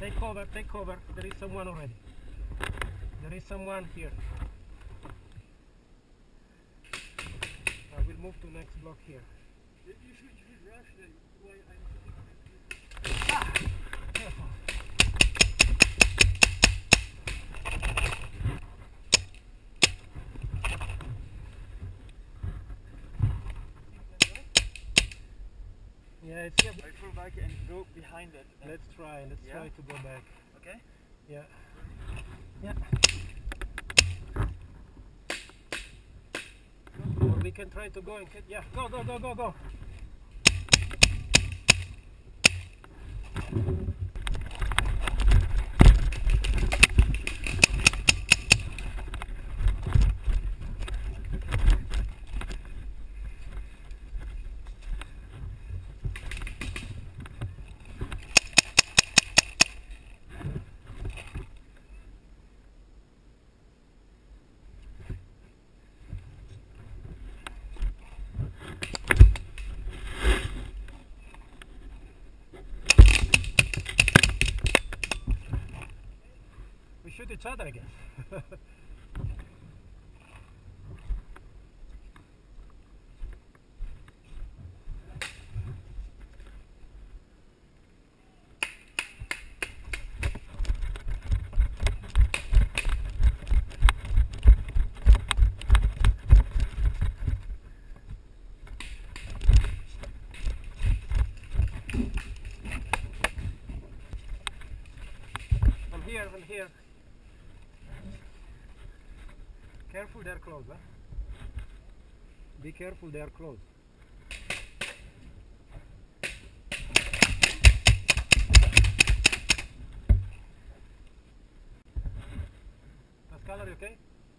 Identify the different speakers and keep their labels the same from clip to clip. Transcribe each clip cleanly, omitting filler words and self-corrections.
Speaker 1: Take cover, take cover. There is someone already. There is someone here. I will move to next block here.
Speaker 2: You should rush the way I'm
Speaker 1: Careful. Yeah, it's here.
Speaker 2: I pull back and go behind it.
Speaker 1: Let's try to go back.
Speaker 2: Okay?
Speaker 1: Yeah. Yeah. Or we can try to go and get, yeah, go. We shoot each other, I guess. I'm here. Careful, they're close, huh? Be careful, they are close. Pascal, are you okay?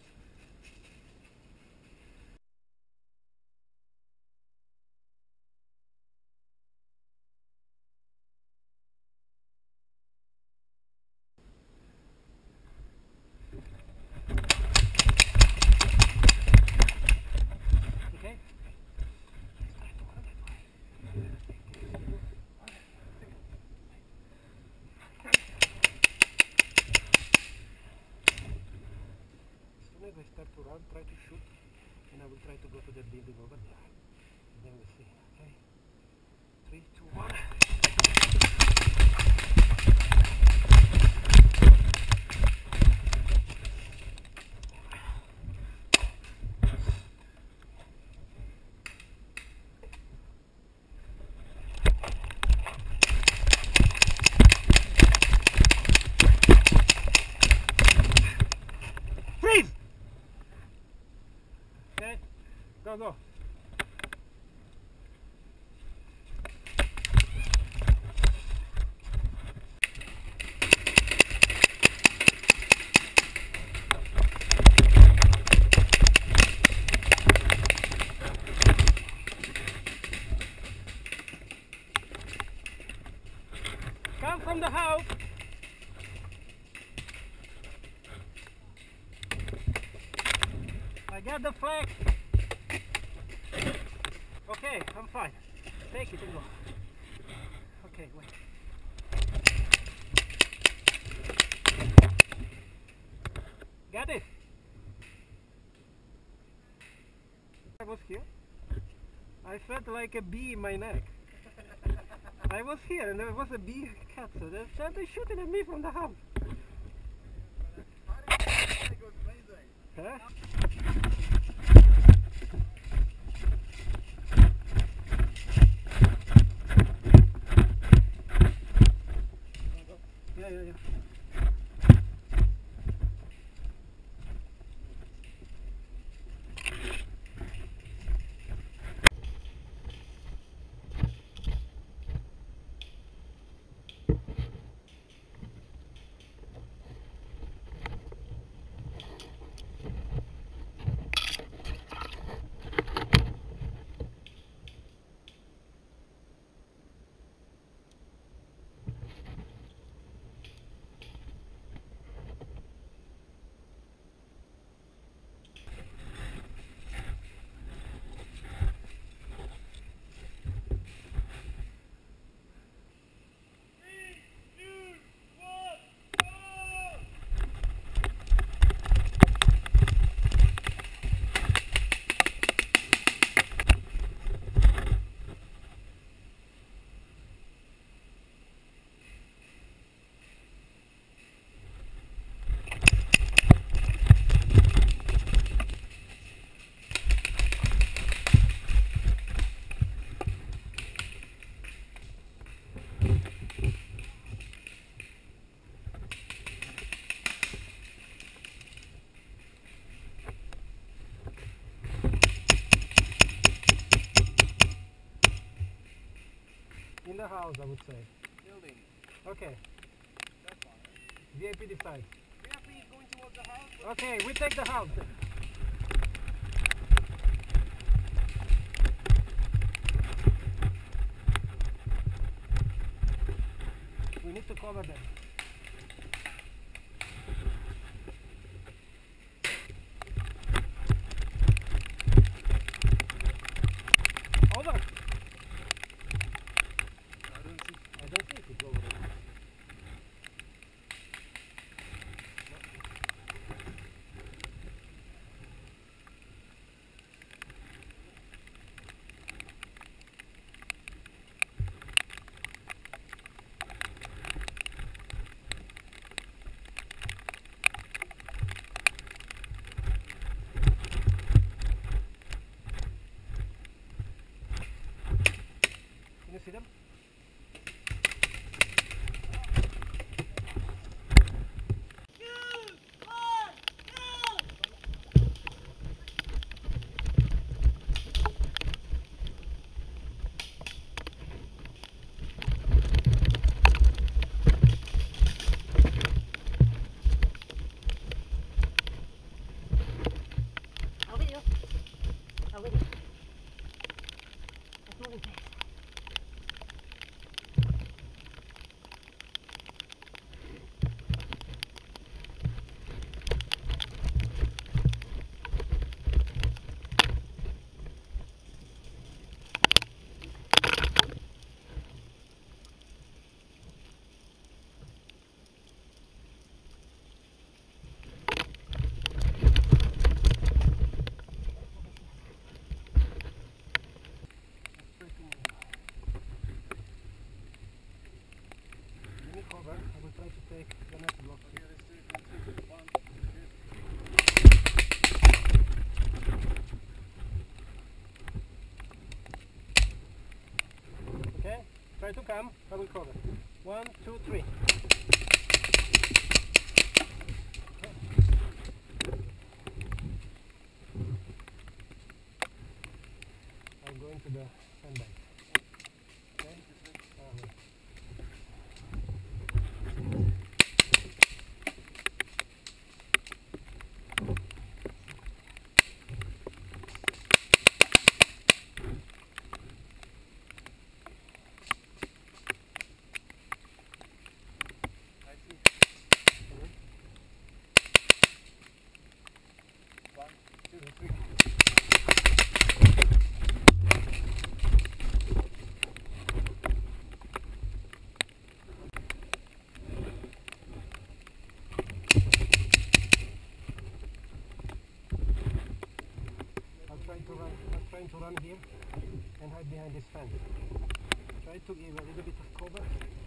Speaker 1: As I start to run, try to shoot, and I will try to go to that building over there. And then we'll see. Okay? 3, 2, 1. Freeze! Okay, go. Come from the house. I got the flag. Okay, I'm fine. Take it and go. Okay, wait. Got it. I was here. I felt like a bee in my neck. I was here and there was a bee cat, so they started shooting at me from the house. Huh? Yeah. house, I would say.
Speaker 2: Building.
Speaker 1: Okay.
Speaker 2: That's fine.
Speaker 1: VIP decide.
Speaker 2: VIP is going towards the house.
Speaker 1: Okay, we take the house then. We need to cover them. Over. I don't think it's over. Can you see them?
Speaker 3: Over you. Over you. Let's move in fast.
Speaker 1: Give me cover. I will try to take the next block. Okay, try to come. I will cover. 1, 2, 3. I'm going to the sandbag. Okay? Wait.
Speaker 2: I see. 1, 2, 3.
Speaker 1: I'm trying to run here and hide behind this fence. Try to give a little bit of cover.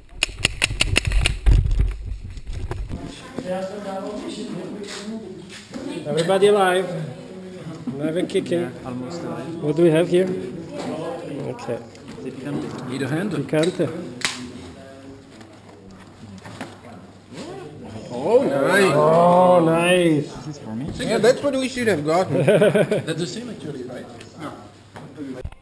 Speaker 1: Everybody alive? Alive and kicking.
Speaker 4: Almost alive.
Speaker 1: What do we have here? Okay.
Speaker 4: Need a hand?
Speaker 1: Picante.
Speaker 5: Oh, nice.
Speaker 1: Oh, nice.
Speaker 4: This is for me.
Speaker 5: Yeah, that's what we should have gotten.
Speaker 4: That's the same actually, right?